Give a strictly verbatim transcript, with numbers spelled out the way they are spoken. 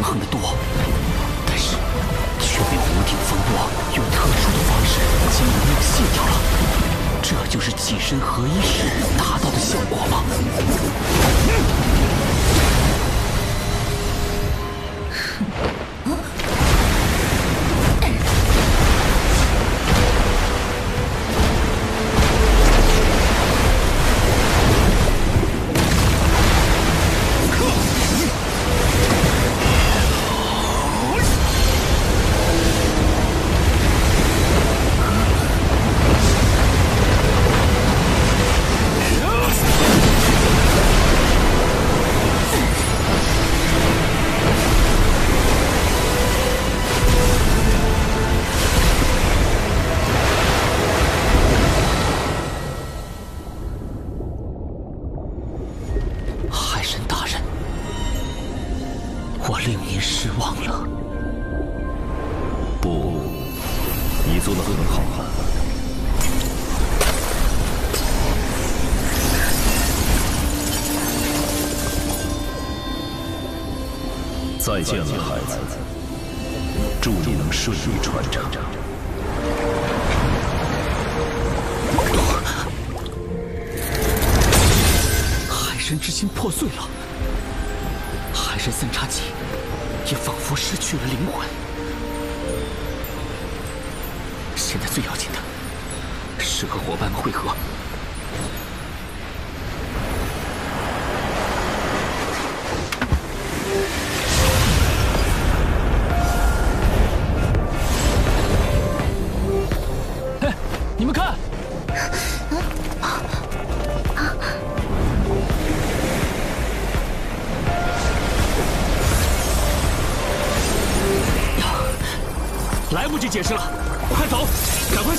横横的多，但是却被无顶风波用特殊的方式将能量卸掉了。这就是气身合一时达到的效果吗？ 再见了，孩子，祝你能顺利传承。 海神之心破碎了，海神三叉戟也仿佛失去了灵魂。现在最要紧的是和伙伴们会合。 你们看，来不及解释了，快走，赶快